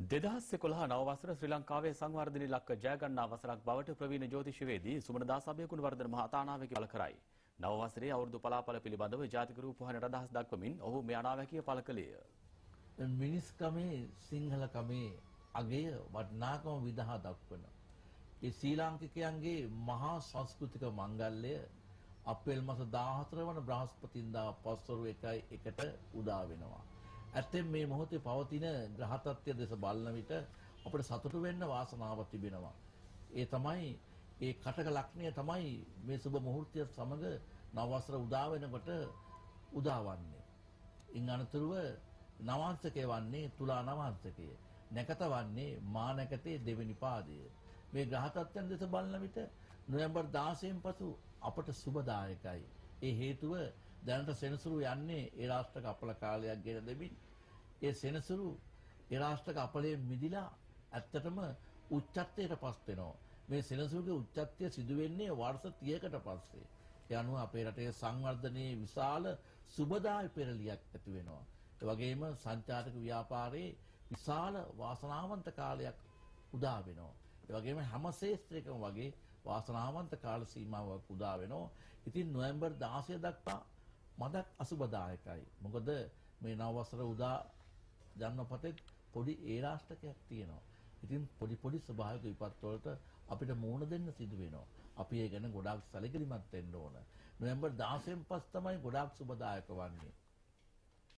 2011 නව වසර ශ්‍රී ලංකාවේ සංවර්ධන ඉලක්ක ජය ගන්නා වසරක් බවට ප්‍රවීණ ජ්‍යොතිෂවේදී සුමනදාස අබේකුණවර්ධන මහතා අනාවැකිය පළ කරයි. නව වසරේ අවුරුදු පලාපල පිළිබඳව ජාතික රූපවාහිනියට අදහස් දක්වමින් ඔහු මේ අනාවැකිය පළ කළේය. මිනිස්කමේ සිංහලකමේ අගය වටිනාකම විදහා දක්වන ඒ ශ්‍රී ලාංකිකයන්ගේ මහා සංස්කෘතික මංගල්‍යය අප්‍රේල් මාස 14 වන බ්‍රහස්පතින්දා පස්වරු 1ට උදා වෙනවා. ඇත්තෙන් මේ මොහොතේ පවතින ග්‍රහ තත්ත්වය දෙස බලන විට අපිට සතුටු වෙන්න වාසනාවක් තිබෙනවා. ඒ තමයි ඒ කටක ලක්ෂණය තමයි මේ සුබ මුහූර්තය සමග නව වසර උදා වෙනකොට උදාවන්නේ. ඉන් අනතුරුව නවාංශකය වන්නේ තුලා නවාංශකය. නැකත වන්නේ මා නැකතේ දෙවෙනි පාදය. මේ ග්‍රහ තත්ත්වයන් දෙස බලන විට නොවැම්බර් 16න් පසු අපට සුබදායකයි. ඒ හේතුව දැනට සෙනසුරු යන්නේ ඒ රාෂ්ට්‍රක අපල කාලයක් ගෙන දෙමින් ඒ සෙනසුරු ඒ රාෂ්ට්‍රක අපලයෙන් මිදිලා ඇත්තටම උච්චත්වයට පස් වෙනවා. මේ සෙනසුරුගේ උච්චත්වය සිදු වෙන්නේ වර්ෂ 30කට පස්සේ. ඒ අනුව අපේ රටේ සංවර්ධනයේ විශාල සුබදායි පෙරලියක් ඇති වෙනවා. ඒ වගේම සංචාරක ව්‍යාපාරයේ විශාල වාසනාවන්ත කාලයක් උදා වෙනවා. ඒ වගේම හැම ශේෂ්ත්‍රයකම වගේ වාසනාවන්ත කාල සීමාවක් උදා වෙනවා. ඉතින් නොවැම්බර් 16 දක්වා මදක් අසුබදායකයි. මොකද මේ නව වසර උදා ජන්මපතේ පොඩි ඒ රාෂ්ටකයක් තියෙනවා. ඉතින් පොඩි ස්වභාවික විපත් වලට අපිට මුහුණ දෙන්න සිදු වෙනවා. අපි ඒ ගැන ගොඩාක් සැලකිලිමත් වෙන්න ඕන. නොවැම්බර් 16න් පස්සේ තමයි ගොඩාක් සුබදායක වන්නේ.